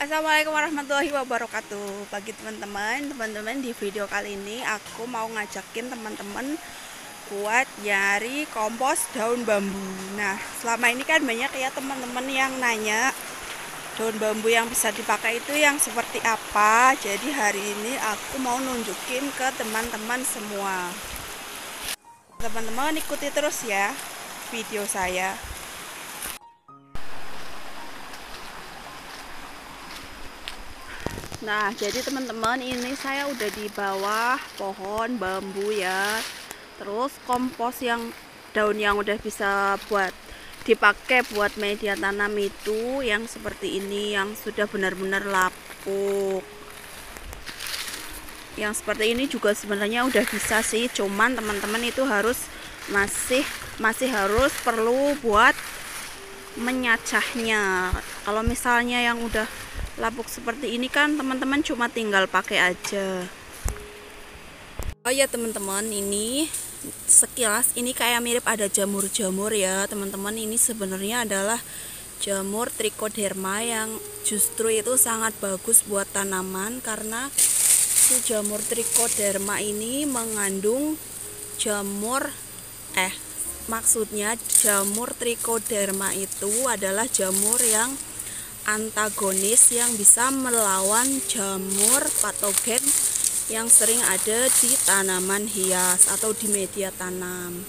Assalamualaikum warahmatullahi wabarakatuh. Bagi teman-teman di video kali ini aku mau ngajakin teman-teman buat nyari kompos daun bambu. Nah, selama ini kan banyak ya teman-teman yang nanya daun bambu yang bisa dipakai itu yang seperti apa. Jadi hari ini aku mau nunjukin ke teman-teman semua. Teman-teman ikuti terus ya video saya. Nah, jadi teman-teman, ini saya udah di bawah pohon bambu ya. Terus kompos yang daun yang udah bisa buat dipakai buat media tanam itu yang seperti ini, yang sudah benar-benar lapuk. Yang seperti ini juga sebenarnya udah bisa sih, cuman teman-teman itu harus masih harus perlu buat menyacahnya. Kalau misalnya yang udah lapuk seperti ini kan teman-teman cuma tinggal pakai aja. Oh ya teman-teman, ini sekilas ini kayak mirip ada jamur-jamur ya teman-teman. Ini sebenarnya adalah jamur trichoderma yang justru itu sangat bagus buat tanaman, karena si jamur trichoderma ini mengandung maksudnya jamur trichoderma itu adalah jamur yang antagonis yang bisa melawan jamur patogen yang sering ada di tanaman hias atau di media tanam.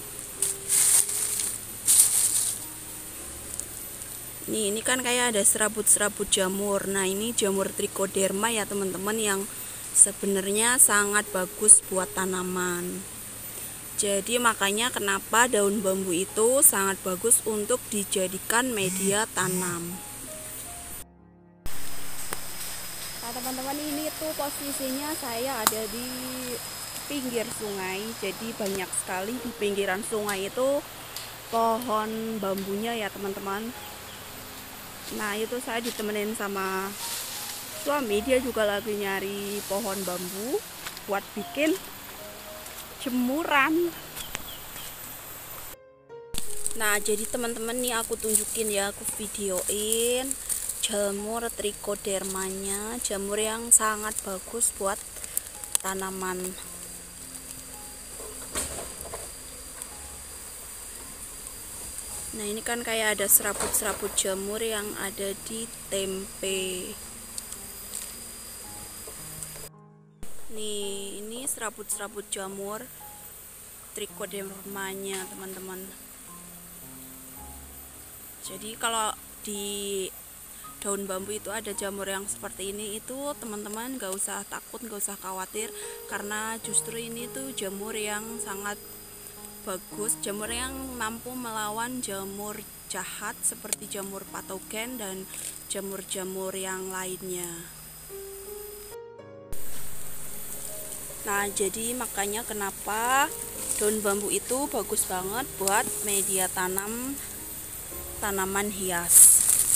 Ini kan kayak ada serabut-serabut jamur. Nah, ini jamur trichoderma ya teman-teman, yang sebenarnya sangat bagus buat tanaman. Jadi makanya kenapa daun bambu itu sangat bagus untuk dijadikan media tanam. Nah teman-teman, ini tuh posisinya saya ada di pinggir sungai. Jadi banyak sekali di pinggiran sungai itu pohon bambunya ya teman-teman. Nah itu saya ditemenin sama suami, dia juga lagi nyari pohon bambu buat bikin jemuran. Nah jadi teman-teman nih aku tunjukin ya, aku videoin jamur trichodermanya, jamur yang sangat bagus buat tanaman. Nah ini kan kayak ada serabut-serabut jamur yang ada di tempe. Nih ini serabut-serabut jamur trichodermanya teman-teman. Jadi kalau di daun bambu itu ada jamur yang seperti ini, itu teman-teman gak usah takut, gak usah khawatir, karena justru ini tuh jamur yang sangat bagus, jamur yang mampu melawan jamur jahat seperti jamur patogen dan jamur-jamur yang lainnya. Nah jadi makanya kenapa daun bambu itu bagus banget buat media tanam tanaman hias.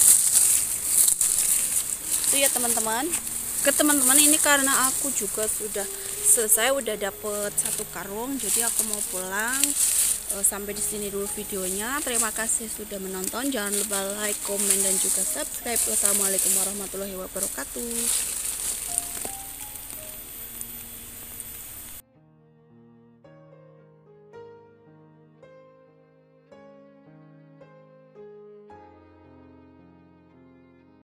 Itu ya teman-teman. Ke teman-teman, ini karena aku juga sudah selesai, udah dapet 1 karung, jadi aku mau pulang. Sampai di sini dulu videonya. Terima kasih sudah menonton. Jangan lupa like, komen, dan juga subscribe. Wassalamualaikum warahmatullahi wabarakatuh.